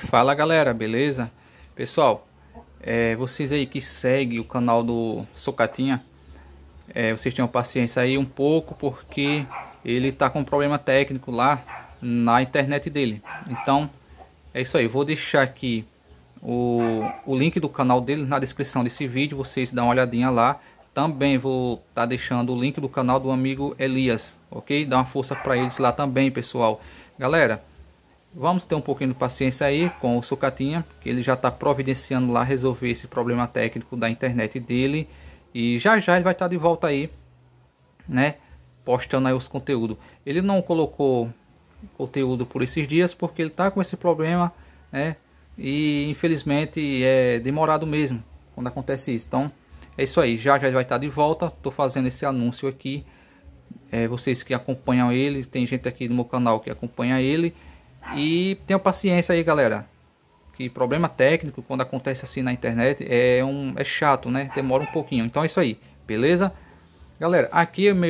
Fala galera, beleza? Pessoal, vocês aí que seguem o canal do Socatinha, vocês tenham paciência aí um pouco porque ele tá com um problema técnico lá na internet dele. Então é isso aí, vou deixar aqui o link do canal dele na descrição desse vídeo, vocês dão uma olhadinha lá. Também vou estar deixando o link do canal do amigo Elias, ok? Dá uma força para eles lá também, pessoal. Galera, vamos ter um pouquinho de paciência aí com o Sucatinha, que ele já está providenciando lá resolver esse problema técnico da internet dele. E já já ele vai estar de volta aí, né? Postando aí os conteúdos. Ele não colocou conteúdo por esses dias porque ele está com esse problema, né? E infelizmente é demorado mesmo quando acontece isso. Então é isso aí, já já ele vai estar de volta. Estou fazendo esse anúncio aqui. Vocês que acompanham ele, tem gente aqui no meu canal que acompanha ele. E tenham paciência aí, galera, que problema técnico quando acontece assim na internet é chato, né? Demora um pouquinho. Então é isso aí, beleza? Galera, aqui é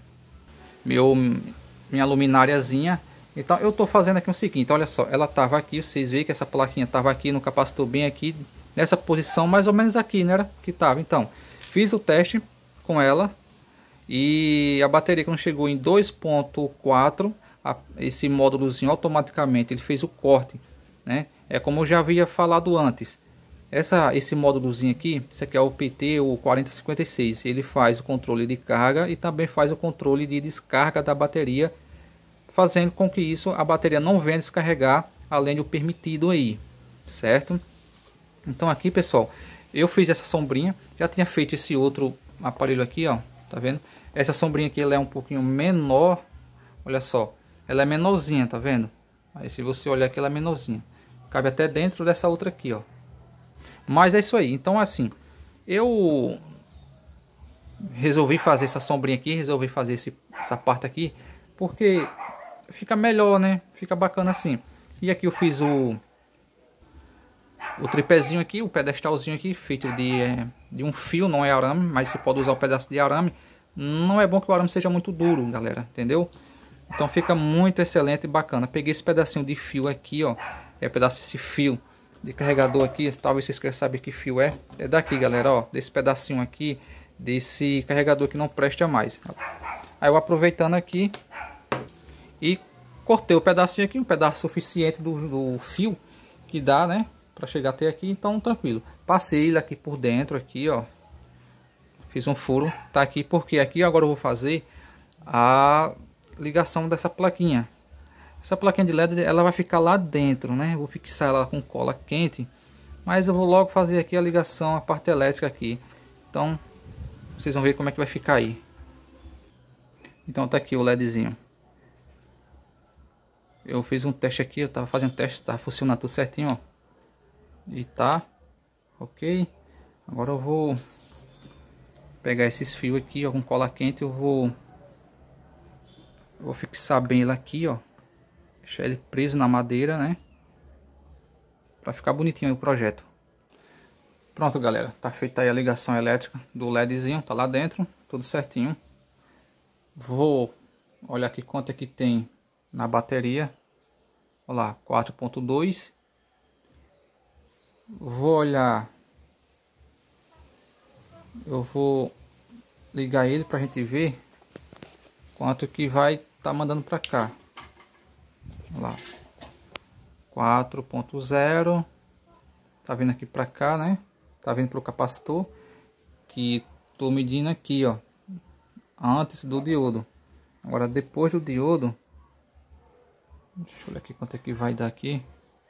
minha lumináriazinha. Então eu tô fazendo aqui o seguinte, olha só, ela tava aqui, vocês veem que essa plaquinha tava aqui no capacitor, bem aqui nessa posição, mais ou menos aqui, né, que tava. Então fiz o teste com ela e a bateria quando chegou em 2.4, esse módulozinho automaticamente ele fez o corte, né? É como eu já havia falado antes. Esse módulozinho aqui, esse aqui é o PT, o 4056, ele faz o controle de carga e também faz o controle de descarga da bateria, fazendo com que isso a bateria não venha descarregar além do permitido aí, certo? Então aqui, pessoal, eu fiz essa sombrinha, já tinha feito esse outro aparelho aqui, ó, tá vendo? Essa sombrinha aqui ela é um pouquinho menor, olha só, ela é menorzinha, tá vendo? Aí se você olhar aqui ela é menorzinha, cabe até dentro dessa outra aqui, ó. Mas é isso aí, então assim, eu resolvi fazer essa sombrinha aqui, resolvi fazer essa parte aqui, porque fica melhor, né? Fica bacana assim. E aqui eu fiz o tripézinho aqui, o pedestalzinho aqui, feito de um fio, não é arame, mas você pode usar um pedaço de arame. Não é bom que o arame seja muito duro, galera, entendeu? Então fica muito excelente e bacana. Peguei esse pedacinho de fio aqui, ó. É um pedaço desse fio de carregador aqui. Talvez vocês queiram saber que fio é. É daqui, galera, ó. Desse pedacinho aqui, desse carregador que não presta mais. Aí eu aproveitando aqui e cortei o pedacinho aqui, um pedaço suficiente do fio que dá, né? Para chegar até aqui, então tranquilo. Passei ele aqui por dentro, aqui, ó. Fiz um furo, tá aqui, porque aqui agora eu vou fazer a ligação dessa plaquinha. Essa plaquinha de LED ela vai ficar lá dentro, né? Eu vou fixar ela com cola quente, mas eu vou logo fazer aqui a ligação, a parte elétrica aqui. Então vocês vão ver como é que vai ficar aí. Então tá aqui o LEDzinho. Eu fiz um teste aqui, eu tava fazendo teste, tá funcionando tudo certinho, ó. E tá ok. Agora eu vou pegar esses fios aqui, ó, com cola quente, eu vou fixar bem ele aqui, ó. Deixar ele preso na madeira, né? Pra ficar bonitinho aí o projeto. Pronto, galera. Tá feita aí a ligação elétrica do LEDzinho. Tá lá dentro. Tudo certinho. Vou olhar aqui quanto é que tem na bateria. Olha lá, 4.2. Vou olhar. Eu vou ligar ele pra gente ver quanto que vai tá mandando pra cá. Olha lá, 4.0, tá vindo aqui pra cá, né? Tá vindo pro capacitor, que tô medindo aqui, ó, antes do diodo. Agora depois do diodo, deixa eu olhar aqui quanto é que vai dar aqui.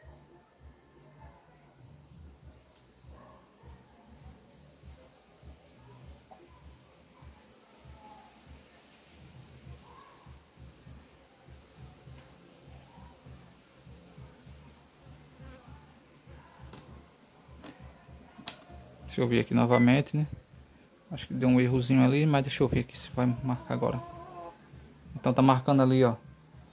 Deixa eu ver aqui novamente, né? Acho que deu um errozinho ali, mas deixa eu ver aqui se vai marcar agora. Então tá marcando ali, ó,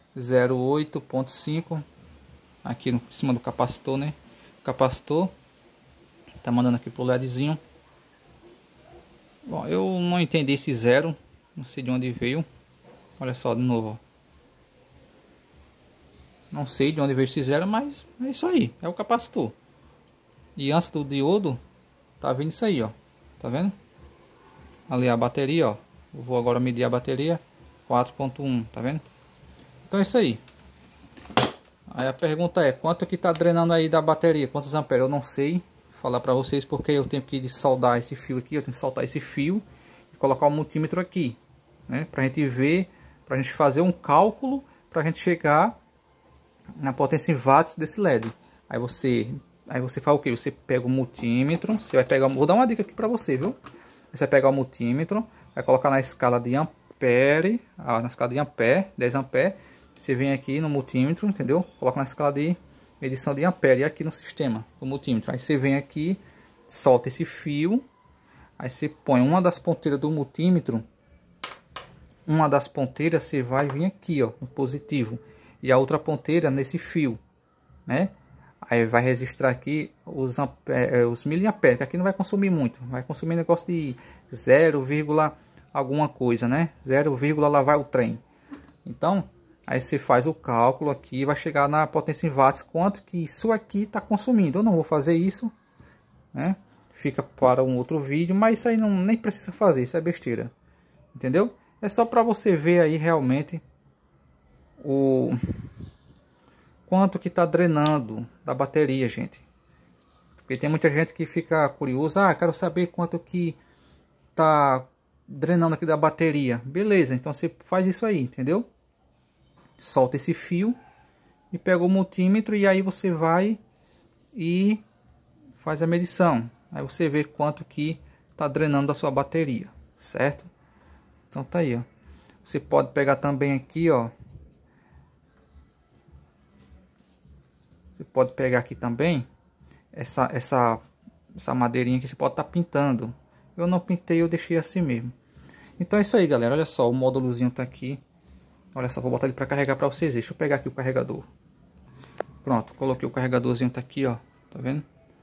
0,8.5 aqui em cima do capacitor, né? O capacitor tá mandando aqui pro LEDzinho. Bom, eu não entendi esse zero, não sei de onde veio. Olha só de novo, ó. Não sei de onde veio esse zero, mas é isso aí, é o capacitor. E antes do diodo, tá vindo isso aí, ó. Tá vendo? Ali a bateria, ó. Eu vou agora medir a bateria, 4.1, tá vendo? Então é isso aí. Aí a pergunta é, quanto que tá drenando aí da bateria? Quantos amperes? Eu não sei falar pra vocês, porque eu tenho que soldar esse fio aqui, eu tenho que soltar esse fio e colocar o multímetro aqui, né? Pra gente ver, pra gente fazer um cálculo, pra gente chegar na potência em watts desse LED. Aí você faz o que? Você pega o multímetro, você vai pegar, vou dar uma dica aqui pra você, viu? Você vai pegar o multímetro, vai colocar na escala de ampere, na escala de ampere, 10 ampere. Você vem aqui no multímetro, entendeu? Coloca na escala de medição de ampere aqui no sistema do multímetro. Aí você vem aqui, solta esse fio, aí você põe uma das ponteiras do multímetro, uma das ponteiras você vai vir aqui, ó, no positivo, e a outra ponteira nesse fio, né? Aí vai registrar aqui os miliamperes, que aqui não vai consumir muito, vai consumir negócio de 0, alguma coisa, né? 0, lá vai o trem. Então, aí você faz o cálculo aqui, vai chegar na potência em watts, quanto que isso aqui está consumindo. Eu não vou fazer isso, né? Fica para um outro vídeo, mas isso aí não, nem precisa fazer, isso é besteira. Entendeu? É só para você ver aí realmente o quanto que está drenando da bateria, gente. Porque tem muita gente que fica curiosa, quero saber quanto que tá drenando aqui da bateria. Beleza, então você faz isso aí, entendeu? Solta esse fio e pega o multímetro e aí você vai e faz a medição. Aí você vê quanto que tá drenando da sua bateria, certo? Então tá aí, ó. Você pode pegar também aqui, ó. Você pode pegar aqui também essa madeirinha que você pode estar pintando. Eu não pintei, eu deixei assim mesmo. Então é isso aí, galera. Olha só, o módulozinho tá aqui. Olha só, vou botar ele para carregar para vocês. Deixa eu pegar aqui o carregador. Pronto, coloquei o carregadorzinho, tá aqui, ó. Tá vendo?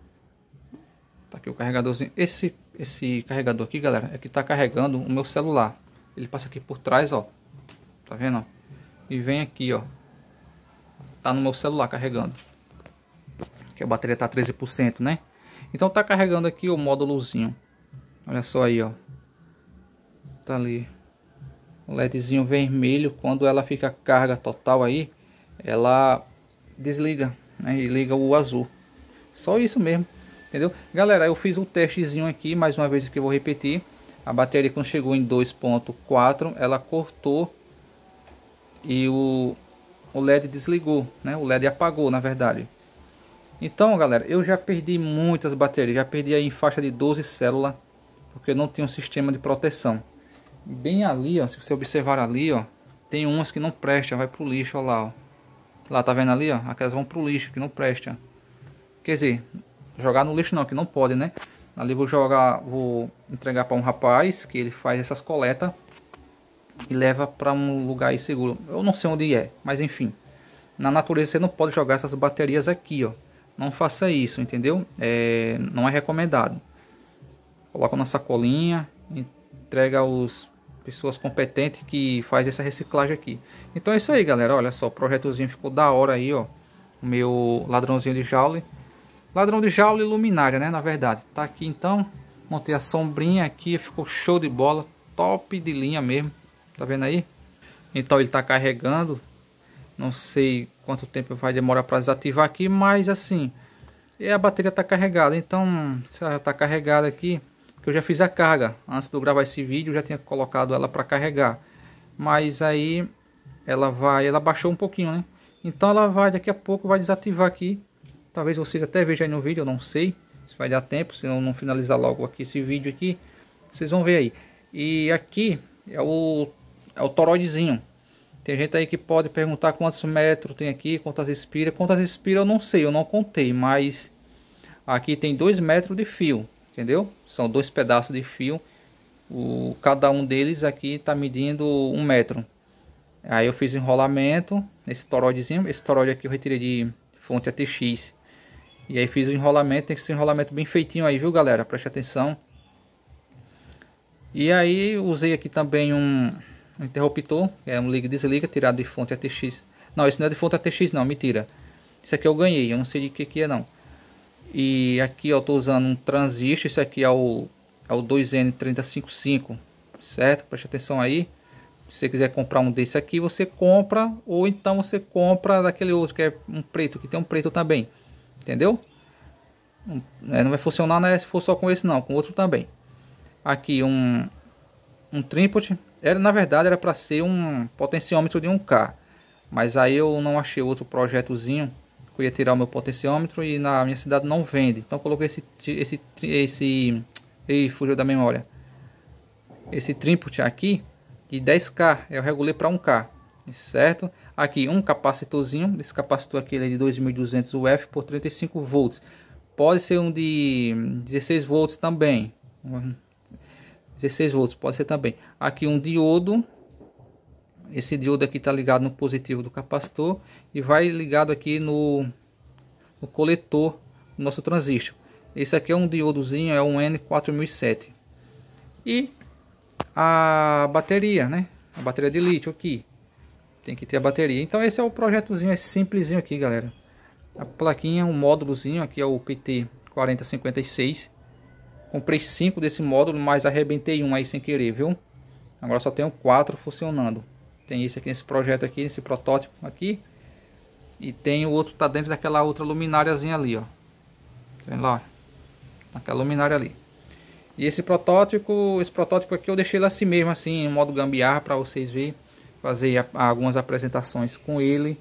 Tá aqui o carregadorzinho. Esse carregador aqui, galera, é que tá carregando o meu celular. Ele passa aqui por trás, ó. Tá vendo, ó? E vem aqui, ó. Tá no meu celular carregando. Que a bateria tá 13%, né? Então tá carregando aqui o módulozinho. Olha só aí, ó. Tá ali. O LEDzinho vermelho, quando ela fica carga total aí, ela desliga, né? E liga o azul. Só isso mesmo, entendeu? Galera, eu fiz um testezinho aqui, mais uma vez que eu vou repetir. A bateria quando chegou em 2.4, ela cortou e o LED desligou, né? O LED apagou, na verdade. Então, galera, eu já perdi muitas baterias, já perdi aí em faixa de 12 células, porque não tinha um sistema de proteção. Bem ali, ó, se você observar ali, ó, tem umas que não prestam, vai pro lixo, ó lá, ó. Lá, tá vendo ali, ó? Aquelas vão pro lixo, que não prestam. Quer dizer, jogar no lixo não, que não pode, né? Ali vou entregar para um rapaz, que ele faz essas coletas e leva para um lugar aí seguro. Eu não sei onde é, mas enfim. Na natureza você não pode jogar essas baterias aqui, ó. Não faça isso, entendeu? Não é recomendado. Coloca na sacolinha, entrega aos pessoas competentes que faz essa reciclagem aqui. Então é isso aí, galera. Olha só, o projetozinho ficou da hora aí, ó. O meu ladrãozinho de Joule. Ladrão de Joule e luminária, né? Na verdade. Tá aqui então. Montei a sombrinha aqui. Ficou show de bola. Top de linha mesmo. Tá vendo aí? Então ele tá carregando. Não sei quanto tempo vai demorar para desativar aqui, mas assim, a bateria está carregada. Então, se ela está carregada aqui, que eu já fiz a carga antes de eu gravar esse vídeo, eu já tinha colocado ela para carregar. Mas aí ela baixou um pouquinho, né? Então ela vai daqui a pouco vai desativar aqui. Talvez vocês até vejam aí no vídeo, eu não sei se vai dar tempo, se eu não finalizar logo aqui esse vídeo aqui, vocês vão ver aí. E aqui é o toroidezinho. Tem gente aí que pode perguntar quantos metros tem aqui, quantas espiras. Quantas espiras eu não sei, eu não contei. Mas aqui tem 2 metros de fio, entendeu? São 2 pedaços de fio. Cada um deles aqui está medindo 1 metro. Aí eu fiz enrolamento nesse toroidezinho. Esse toroide aqui eu retirei de fonte ATX. E aí fiz o enrolamento, tem que ser um enrolamento bem feitinho aí, viu, galera? Preste atenção. E aí usei aqui também um interruptor, é um liga e desliga, tirado de fonte ATX Não, esse não é de fonte ATX não, mentira. Isso aqui eu ganhei, eu não sei de que é não. E aqui ó, eu tô usando um transistor, isso aqui é o 2N3055, certo? Preste atenção aí. Se você quiser comprar um desse aqui, você compra, ou então você compra daquele outro que é um preto, que tem um preto também, entendeu? Não vai funcionar, né, se for só com esse não, com outro também. Aqui um trípode, na verdade era para ser um potenciômetro de 1K, mas aí eu não achei outro projetozinho que eu ia tirar o meu potenciômetro e na minha cidade não vende, então coloquei ei, fugiu da memória, esse trípode aqui de 10K, eu regulei para 1K, certo? Aqui um capacitorzinho, esse capacitor aqui ele é de 2200 UF por 35 volts, pode ser um de 16 volts também, 16 volts pode ser também. Aqui um diodo, esse diodo aqui está ligado no positivo do capacitor e vai ligado aqui no coletor do nosso transistor. Esse aqui é um diodozinho, é um N4007. E a bateria, né? A bateria de lítio aqui. Tem que ter a bateria. Então esse é o projetozinho, é simplesinho aqui, galera. A plaquinha, um módulozinho, aqui é o PT4056. Comprei 5 desse módulo, mas arrebentei um aí sem querer, viu? Agora só tenho 4 funcionando. Tem esse aqui nesse projeto aqui, nesse protótipo aqui. E tem o outro que tá dentro daquela outra lumináriazinha ali, ó. Tá vendo lá? Aquela luminária ali. E esse protótipo aqui eu deixei ele assim mesmo, assim, em modo gambiarra, para vocês verem. Fazer algumas apresentações com ele,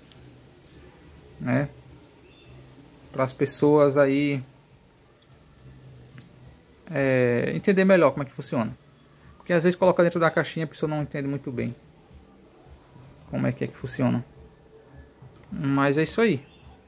né? Para as pessoas aí entender melhor como é que funciona. Porque às vezes coloca dentro da caixinha a pessoa não entende muito bem como é que funciona. Mas é isso aí.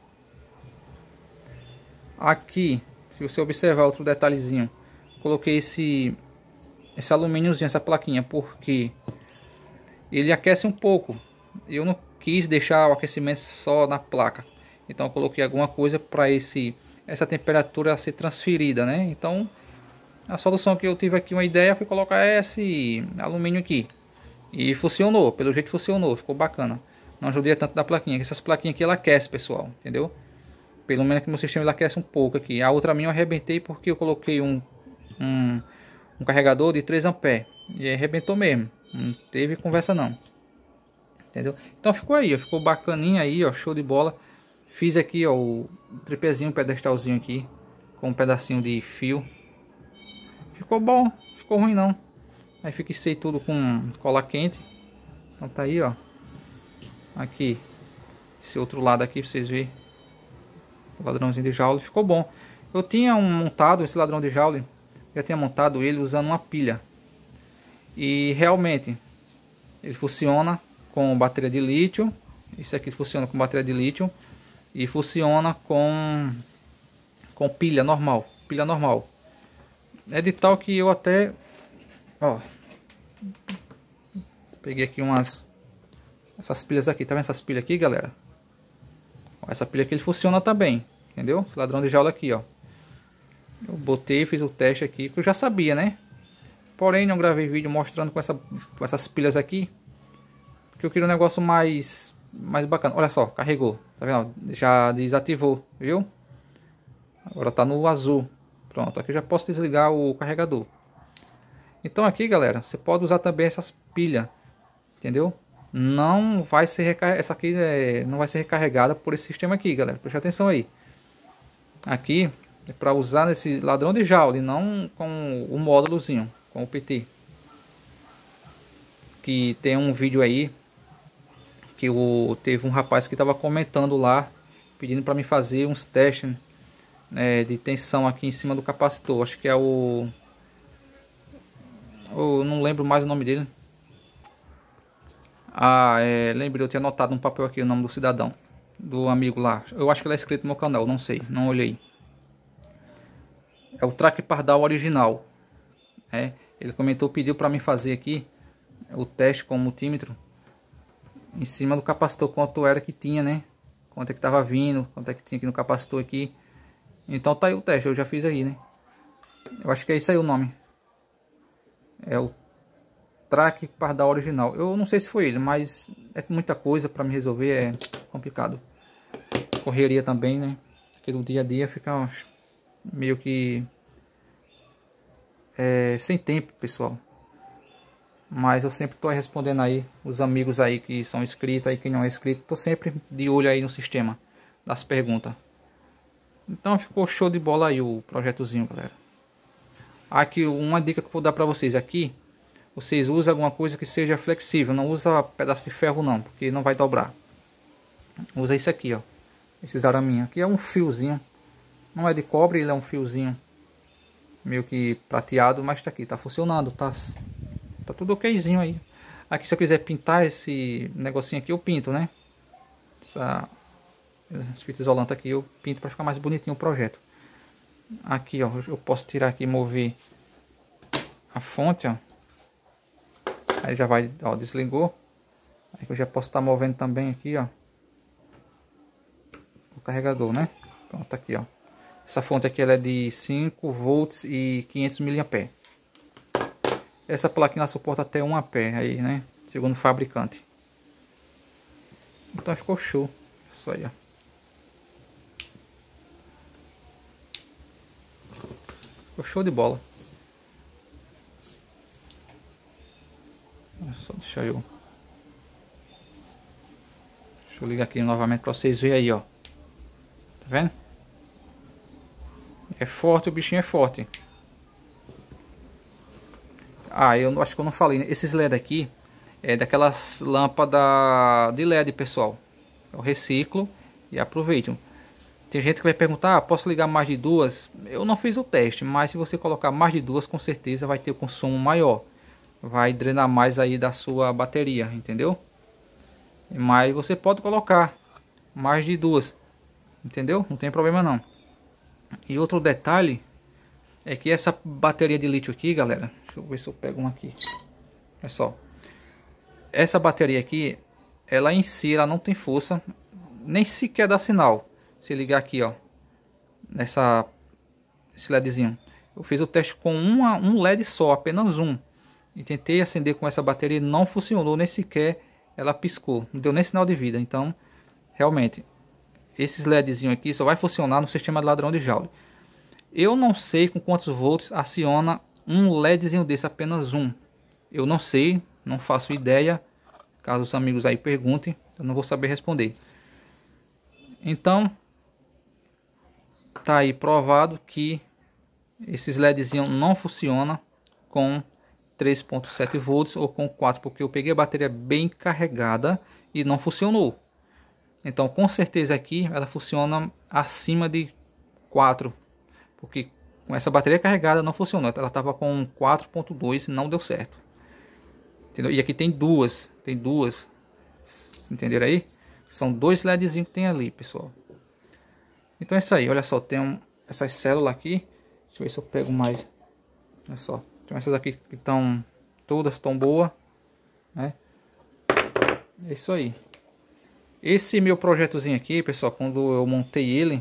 Aqui, se você observar outro detalhezinho, coloquei esse alumíniozinho, essa plaquinha, porque ele aquece um pouco. Eu não quis deixar o aquecimento só na placa, então eu coloquei alguma coisa para essa temperatura ser transferida, né? Então a solução que eu tive aqui, uma ideia, foi colocar esse alumínio aqui. E funcionou, pelo jeito funcionou, ficou bacana. Não ajudei tanto da plaquinha, que essas plaquinhas aqui ela aquece, pessoal, entendeu? Pelo menos aqui no sistema ele aquece um pouco aqui. A outra minha eu arrebentei porque eu coloquei um carregador de 3 amperes. E arrebentou mesmo, não teve conversa não. Entendeu? Então ficou aí, ó, ficou bacaninha aí, ó, show de bola. Fiz aqui, ó, o tripézinho, pedestalzinho aqui, com um pedacinho de fio. Ficou bom, ficou ruim não. Aí fixei tudo com cola quente. Então tá aí, ó. Aqui, esse outro lado aqui pra vocês verem. O ladrãozinho de Joule ficou bom. Eu tinha montado esse ladrão de Joule, já tinha montado ele usando uma pilha. E realmente, ele funciona com bateria de lítio. Isso aqui funciona com bateria de lítio. E funciona com pilha normal. Pilha normal. É de tal que eu até... Ó, peguei aqui essas pilhas aqui, tá vendo essas pilhas aqui, galera? Ó, essa pilha aqui ele funciona também, entendeu? Esse ladrão de jaula aqui, ó. Eu botei, fiz o teste aqui, que eu já sabia, né? Porém, não gravei vídeo mostrando com essas pilhas aqui, porque eu queria um negócio mais bacana. Olha só, carregou, tá vendo? Já desativou, viu? Agora tá no azul. Pronto, aqui eu já posso desligar o carregador. Então aqui, galera, você pode usar também essas pilhas, entendeu? Não vai ser essa aqui não vai ser recarregada por esse sistema aqui, galera. Preste atenção aí. Aqui é para usar nesse ladrão de Joule, não com o módulozinho, com o PT. Que tem um vídeo aí que teve um rapaz que estava comentando lá, pedindo para mim fazer uns testes de tensão aqui em cima do capacitor. Acho que é eu não lembro mais o nome dele. Lembrei, eu tinha anotado no papel aqui o nome do cidadão, do amigo lá. Eu acho que ele é inscrito no meu canal, não sei, não olhei. É o Track Pardal original. Ele comentou, pediu para mim fazer aqui o teste com o multímetro em cima do capacitor, quanto era que tinha, né? Quanto é que tava vindo, quanto é que tinha aqui no capacitor aqui. Então tá aí o teste, eu já fiz aí, né? Eu acho que é isso aí o nome. É o track pardal original. Eu não sei se foi ele, mas é muita coisa para me resolver, é complicado. Correria também, né? Porque no dia a dia fica meio que sem tempo, pessoal. Mas eu sempre estou respondendo aí os amigos aí que são inscritos, aí quem não é inscrito, tô sempre de olho aí no sistema das perguntas. Então ficou show de bola aí o projetozinho, galera. Aqui uma dica que eu vou dar para vocês aqui, vocês usam alguma coisa que seja flexível, não usa pedaço de ferro não, porque não vai dobrar. Usa isso aqui, ó, esses araminhos. Aqui é um fiozinho, não é de cobre, ele é um fiozinho meio que prateado, mas tá aqui, tá funcionando, tá tudo okzinho aí. Aqui se eu quiser pintar esse negocinho aqui, eu pinto, né? Essa fita isolante aqui eu pinto para ficar mais bonitinho o projeto. Aqui, ó, eu posso tirar aqui e mover a fonte, ó. Aí já vai, ó, desligou. Aí eu já posso estar movendo também aqui, ó, o carregador, né? Pronto, aqui, ó. Essa fonte aqui ela é de 5 volts e 500 mAh. Essa plaquinha suporta até 1 ampere aí, né? Segundo o fabricante. Então ficou show. Isso aí, ó. Ficou show de bola. Só deixa eu ligar aqui novamente para vocês verem aí, ó. Tá vendo? É forte, o bichinho é forte. Ah, eu acho que eu não falei, né? Esses LED aqui é daquelas lâmpadas de LED, pessoal. Eu reciclo e aproveito. Tem gente que vai perguntar, posso ligar mais de duas? Eu não fiz o teste, mas se você colocar mais de duas, com certeza vai ter o consumo maior. Vai drenar mais aí da sua bateria, entendeu? Mas você pode colocar mais de duas, entendeu? Não tem problema não. E outro detalhe é que essa bateria de lítio aqui, galera, deixa eu ver se eu pego uma aqui. Olha só. Essa bateria aqui, ela em si, ela não tem força, nem sequer dá sinal. Se ligar aqui, ó, esse LEDzinho. Eu fiz o teste com um LED só, apenas um. E tentei acender com essa bateria e não funcionou, nem sequer ela piscou. Não deu nem sinal de vida. Então, realmente, esses LEDzinho aqui só vai funcionar no sistema de ladrão de Joule. Eu não sei com quantos volts aciona um LEDzinho desse, apenas um. Eu não sei, não faço ideia. Caso os amigos aí perguntem, eu não vou saber responder. Então, tá aí provado que esses LEDzinhos não funcionam com 3.7 volts ou com 4, porque eu peguei a bateria bem carregada e não funcionou. Então, com certeza aqui ela funciona acima de 4, porque com essa bateria carregada não funcionou. Ela estava com 4.2 e não deu certo. Entendeu? E aqui tem duas, entenderam aí? São dois LEDzinhos que tem ali, pessoal. Então é isso aí, olha só, tem essas células aqui. Deixa eu ver se eu pego mais. Olha só, tem essas aqui que estão todas tão boas, né? É isso aí. Esse meu projetozinho aqui, pessoal, quando eu montei ele,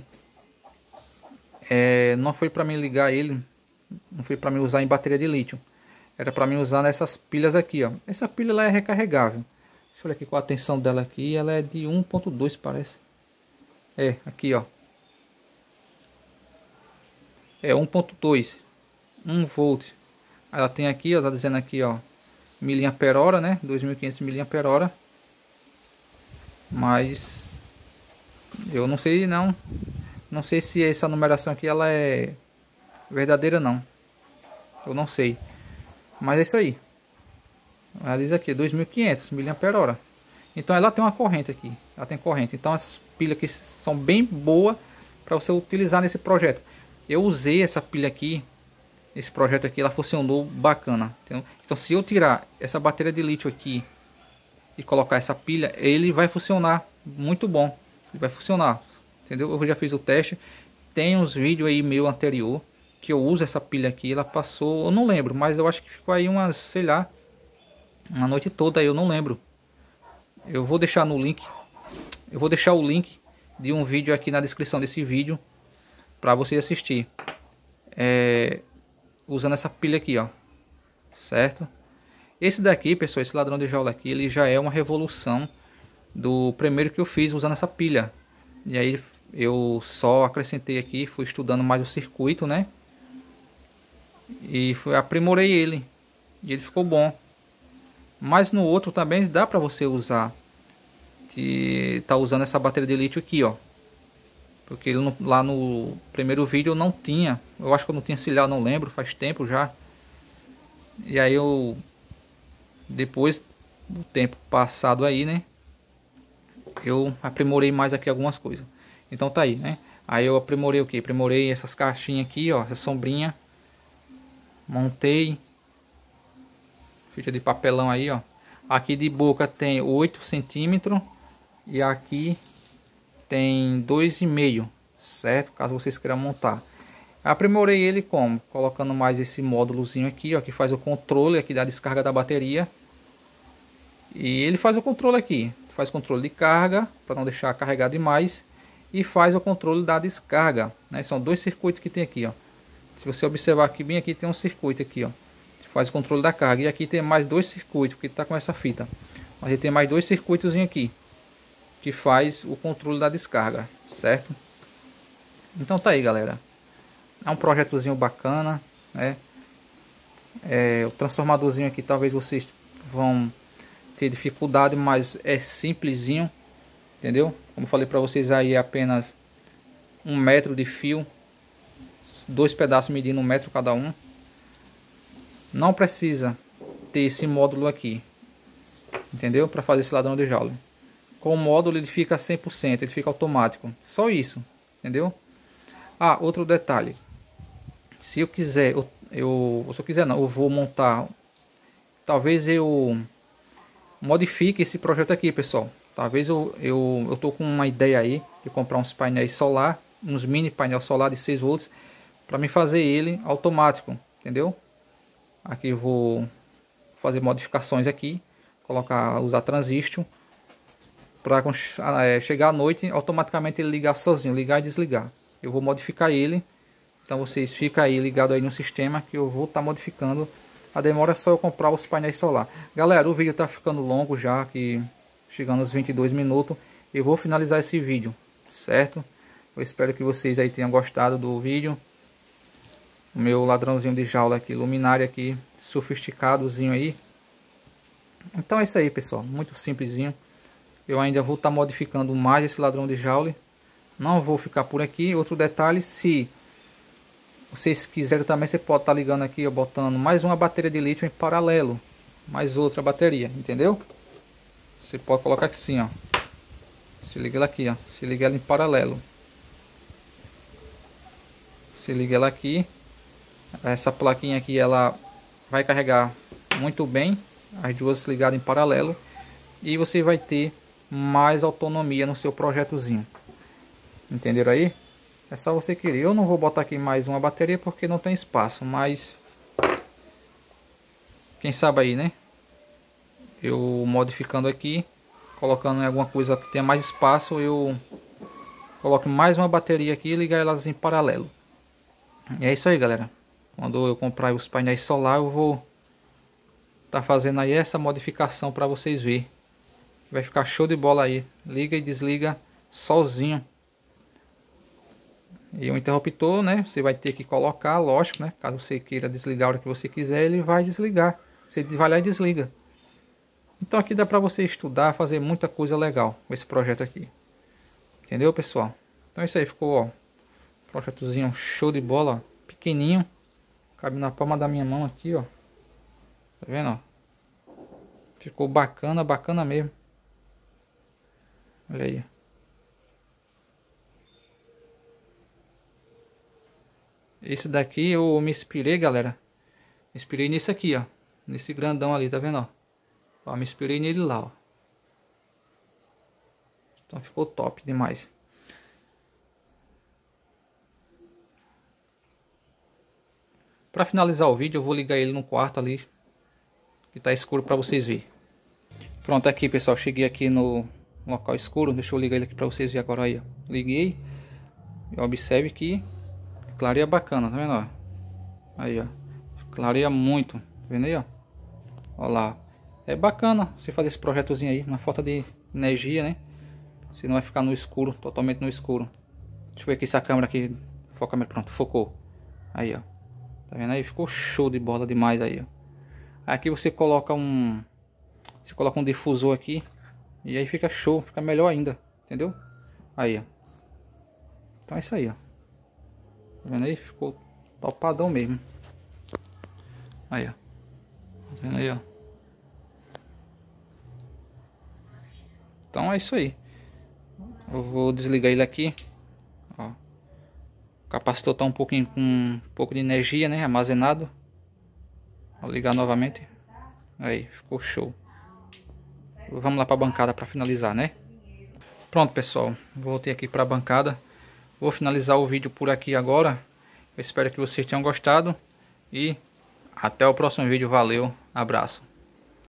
não foi para mim ligar ele, não foi para mim usar em bateria de lítio. Era para mim usar nessas pilhas aqui, ó. Essa pilha ela é recarregável. Deixa eu olhar aqui com a tensão dela aqui, ela é de 1.2 parece. É, aqui ó. É 1.2, 1 volt. Ela tem aqui, ó, tá dizendo aqui, ó, mAh, né? 2500 mAh. Mas eu não sei não sei se essa numeração aqui ela é verdadeira não. Eu não sei. Mas é isso aí. Ela diz aqui 2500 mAh. Então ela tem uma corrente aqui. Ela tem corrente. Então essas pilhas aqui são bem boas para você utilizar nesse projeto. Eu usei essa pilha aqui, esse projeto aqui, ela funcionou bacana. Então se eu tirar essa bateria de lítio aqui e colocar essa pilha, ele vai funcionar muito bom. Ele vai funcionar, entendeu? Eu já fiz o teste. Tem uns vídeos aí meu anterior que eu uso essa pilha aqui. Ela passou, eu não lembro, mas eu acho que ficou aí umas, sei lá, uma noite toda aí, eu não lembro. Eu vou deixar no link. Eu vou deixar o link de um vídeo aqui na descrição desse vídeo para você assistir. Usando essa pilha aqui, ó. Certo? Esse daqui, pessoal, esse ladrão de jaula aqui, ele já é uma revolução do primeiro que eu fiz usando essa pilha. E aí eu só acrescentei aqui, fui estudando mais o circuito, né? E aprimorei ele. E ele ficou bom. Mas no outro também dá para você usar. Que tá usando essa bateria de lítio aqui, ó. Porque ele lá no primeiro vídeo eu não tinha. Eu acho que eu não tinha auxiliar, não lembro, faz tempo já. E aí eu depois do tempo passado aí, né? Eu aprimorei mais aqui algumas coisas. Então tá aí, né? Aí eu aprimorei o que? Aprimorei essas caixinhas aqui, ó, essa sombrinha. Montei ficha de papelão aí, ó. Aqui de boca tem 8 centímetros e aqui tem 2,5, certo? Caso vocês queiram montar. Aprimorei ele como? Colocando mais esse módulozinho aqui, ó, que faz o controle aqui da descarga da bateria. E ele faz o controle aqui, faz controle de carga para não deixar carregar demais e faz o controle da descarga, né? São dois circuitos que tem aqui, ó. Se você observar aqui bem, aqui tem um circuito aqui, ó, que faz o controle da carga, e aqui tem mais dois circuitos porque tá com essa fita. Mas ele tem mais dois circuitos aqui que faz o controle da descarga, certo? Então tá aí, galera. É um projetozinho bacana, né? O transformadorzinho aqui talvez vocês vão ter dificuldade, mas é simplesinho, entendeu? Como falei para vocês aí, é apenas 1 metro de fio, 2 pedaços medindo 1 metro cada um. Não precisa ter esse módulo aqui, entendeu? Para fazer esse ladrão de jaula. Com o módulo ele fica 100%, ele fica automático. Só isso, entendeu? Ah, outro detalhe. Se eu quiser, se eu quiser não, eu vou montar. Talvez eu modifique esse projeto aqui, pessoal. Talvez eu tô com uma ideia aí de comprar uns painéis solar, uns mini painel solar de 6 volts, para me fazer ele automático, entendeu? Aqui eu vou fazer modificações aqui, usar transistor para chegar à noite automaticamente ele ligar sozinho, ligar e desligar. Eu vou modificar ele, então vocês ficam aí ligados aí no sistema que eu vou estar modificando. A demora é só eu comprar os painéis solar. Galera, o vídeo tá ficando longo já, que chegando aos 22 minutos. Eu vou finalizar esse vídeo, certo? Eu espero que vocês aí tenham gostado do vídeo. O meu ladrãozinho de jaula aqui, luminária aqui, sofisticadozinho aí. Então é isso aí, pessoal, muito simplesinho. Eu ainda vou estar modificando mais esse ladrão de jaula. Não vou ficar por aqui. Outro detalhe, se vocês quiserem também, você pode estar ligando aqui, ó, botando mais uma bateria de lítio em paralelo, mais outra bateria, entendeu? Você pode colocar aqui assim, ó. Se liga ela aqui, ó. Se liga ela em paralelo. Se liga ela aqui. Essa plaquinha aqui, ela vai carregar muito bem, as duas ligadas em paralelo, e você vai ter mais autonomia no seu projetozinho. Entenderam aí? É só você querer. Eu não vou botar aqui mais uma bateria porque não tem espaço, mas quem sabe aí, né? Eu modificando aqui, colocando em alguma coisa que tenha mais espaço, eu coloco mais uma bateria aqui e ligar elas em paralelo. E é isso aí, galera. Quando eu comprar os painéis solar, eu vou estar fazendo aí essa modificação para vocês verem. Vai ficar show de bola aí. Liga e desliga sozinho. E o interruptor, né, você vai ter que colocar, lógico, né, caso você queira desligar a hora que você quiser, ele vai desligar. Você vai lá e desliga. Então aqui dá para você estudar, fazer muita coisa legal com esse projeto aqui. Entendeu, pessoal? Então é isso aí, ficou, ó, projetozinho show de bola, ó, pequenininho. Cabe na palma da minha mão aqui, ó. Tá vendo, ó? Ficou bacana, bacana mesmo. Olha aí. Esse daqui eu me inspirei, galera. Me inspirei nesse aqui, ó. Nesse grandão ali, tá vendo, ó? Ó, me inspirei nele lá, ó. Então ficou top demais. Para finalizar o vídeo, eu vou ligar ele no quarto ali, que tá escuro, para vocês verem. Pronto, aqui, pessoal, cheguei aqui no local escuro. Deixa eu ligar ele aqui para vocês verem agora aí, ó. Liguei. Observe que clareia bacana, tá vendo, ó? Aí, ó. Clareia muito, tá vendo aí, ó? Olha lá. É bacana você fazer esse projetozinho aí, na falta de energia, né? Você não vai ficar no escuro, totalmente no escuro. Deixa eu ver aqui se a câmera aqui foca, pronto, focou. Aí, ó. Tá vendo aí? Ficou show de bola demais aí, ó. Aqui você coloca um difusor aqui e aí fica show, fica melhor ainda, entendeu? Aí, ó. Então é isso aí, ó. Tá vendo aí? Ficou topadão mesmo. Aí, ó. Tá vendo aí, ó? Então é isso aí. Eu vou desligar ele aqui. Ó. O capacitor tá um pouquinho com um pouco de energia, né? Armazenado. Vou ligar novamente. Aí, ficou show. Vamos lá para a bancada para finalizar, né? Pronto, pessoal. Voltei aqui para a bancada. Vou finalizar o vídeo por aqui agora. Eu espero que vocês tenham gostado. E até o próximo vídeo. Valeu. Abraço.